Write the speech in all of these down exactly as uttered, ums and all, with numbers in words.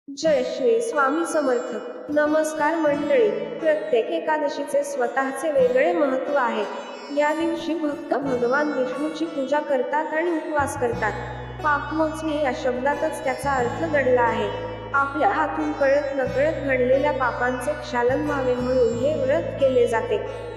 जय श्री स्वामी समर्थ. नमस्कार मंडळी. प्रत्येक एकादशीचे स्वतःचे वेगळे महत्त्व आहे. या दिवशी भक्त भगवान विष्णूची पूजा करतात आणि उपवास करतात. पापमोचणी या शब्दातच त्याचा अर्थ दडला आहे. आपल्या हातून कळत नकळत घडलेल्या पापांचे क्षालन व्हावे म्हणून हे व्रत केले जाते.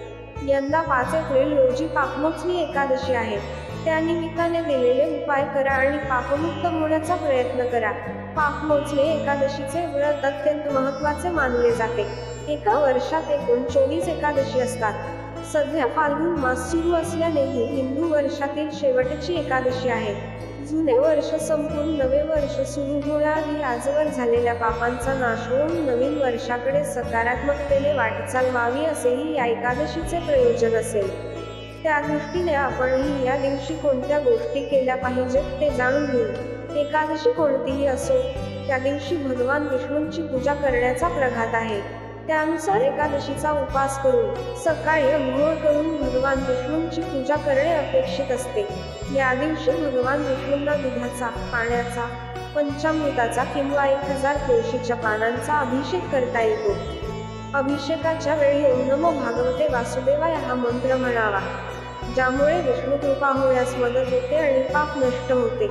यंदा पाच एप्रिल रोजी पापमोचणी एकादशी आहे. त्या निमित्ताने दिलेले उपाय करा आणि पापमुक्त होण्याचा प्रयत्न करा. पापमोचणी एकादशीचे व्रत अत्यंत महत्त्वाचे मानले जाते. एका वर्षात एकूण चोवीस एकादशी असतात. सध्या फाल्गुन मास सुरू असल्याने ही हिंदू वर्षातील शेवटची एकादशी आहे. जुने वर्ष संपून नवे वर्ष सुरू होण्याआधी आजवर झालेल्या पापांचा नाश होऊन नवीन वर्षाकडे सकारात्मकतेने वाटचाल व्हावी असेही या एकादशीचे प्रयोजन असेल. त्या दृष्टीने आपणही या दिवशी कोणत्या गोष्टी केल्या पाहिजेत ते जाणून घेऊ. एकादशी कोणतीही असो, त्या दिवशी भगवान विष्णूंची पूजा करण्याचा प्रघात आहे. त्यानुसार एकादशीचा उपवास करून सकाळी अंघोळ करून भगवान विष्णूंची पूजा करणे अपेक्षित असते. या दिवशी भगवान विष्णूंना दुधाचा, पाण्याचा, पंचामृताचा किंवा एक हजार तुळशीच्या पानांचा अभिषेक करता येतो. अभिषेकाच्या वेळी ओम नमो भागवते वासुदेवाय हा मंत्र म्हणावा, ज्यामुळे विष्णू कृपा होण्यास मदत होते आणि पाप नष्ट होते.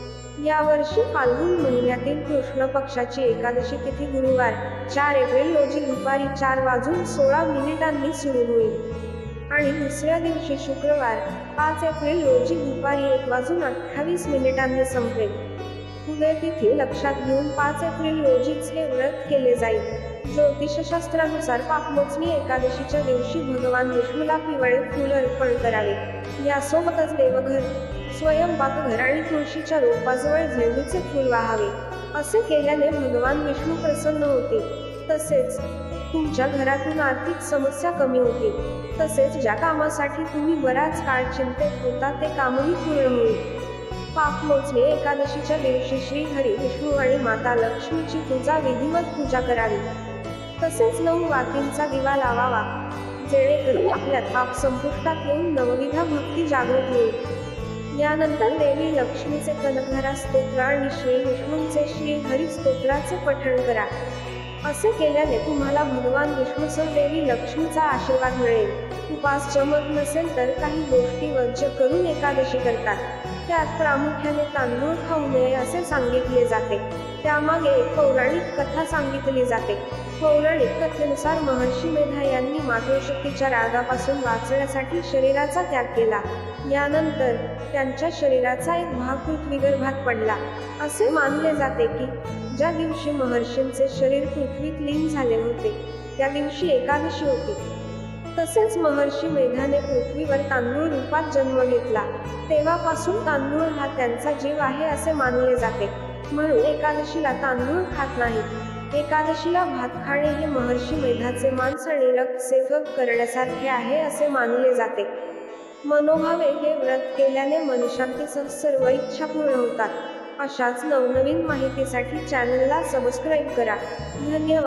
यावर्षी फाल्गुन महिन्यातील कृष्ण पक्षाची एकादशी तिथी गुरुवार चार एप्रिल रोजी दुपारी चार वाजून सोळा मिनिटांनी सुरू होईल आणि दुसऱ्या दिवशी शुक्रवार पाच एप्रिल रोजी दुपारी एक वाजून अठ्ठावीस मिनिटांनी संपेल. उदय तिथी लक्षात घेऊन पाच एप्रिल रोजीच हे व्रत केले जाईल. ज्योतिषशास्त्रानुसार पापमोचणी एकादशीच्या दिवशी भगवान विष्णूला पिवळे फूल अर्पण करावे. यासोबतच देवघर, स्वयंपाकघर आणि तुळशीच्या रोपाजवळ झेंडूचे फूल वाहावे. असे केल्याने भगवान विष्णू प्रसन्न होतील. तसेच तुमच्या घरातून आर्थिक समस्या कमी होतील. तसेच ज्या कामासाठी तुम्ही बराच काळ चिंतेत होता ते कामही पूर्ण होईल. पापमोचणी एकादशीच्या दिवशी श्री हरी विष्णू आणि माता लक्ष्मीची पूजा विधिवत पूजा करावी. तसेच नऊ वातींचा दिवा लावावा, जेणेकरून आपल्यात पाप संपुष्टात येऊन नवविधा भक्ती जागृत होईल. यानंतर देवी लक्ष्मीचे कनकधारा स्तोत्र आणि श्री विष्णूंचे श्री हरी स्तोत्राचे पठण करा. असे केल्याने तुम्हाला भगवान विष्णूसह देवी लक्ष्मीचा आशीर्वाद मिळेल. उपवास जमत नसेल तर काही गोष्टी वर्ज्य करून एकादशी करतात. त्यात प्रामुख्याने तांदूळ खाऊ नये असे सांगितले जाते. त्यामागे एक पौराणिक कथा सांगितली जाते. पौराणिक कथेनुसार महर्षी मेधा यांनी मातृशक्तीच्या रागापासून वाचण्यासाठी शरीराचा त्याग केला. यानंतर त्यांच्या शरीराचा एक भाग पृथ्वीगर्भात पडला. असे मानले जाते की ज्या दिवशी महर्षींचे शरीर पृथ्वीत लीन झाले होते त्या दिवशी एकादशी होती. तसेच महर्षी मेधाने पृथ्वीवर तांदूळ रूपात जन्म घेतला. तेव्हापासून तांदूळ हा त्यांचा जीव आहे असे मानले जाते. म्हणून एकादशीला तांदूळ खात नाहीत. एकादशीला भात खाणे हे महर्षी मेधाचे मांस आणि रक्त सेवन करण्यासारखे आहे असे मानले जाते. मनोभावे हे व्रत केल्याने मनशांतीसह सर्व इच्छा पूर्ण होतात. अशाच नवनवीन माहितीसाठी चॅनलला सबस्क्राईब करा. धन्यवाद.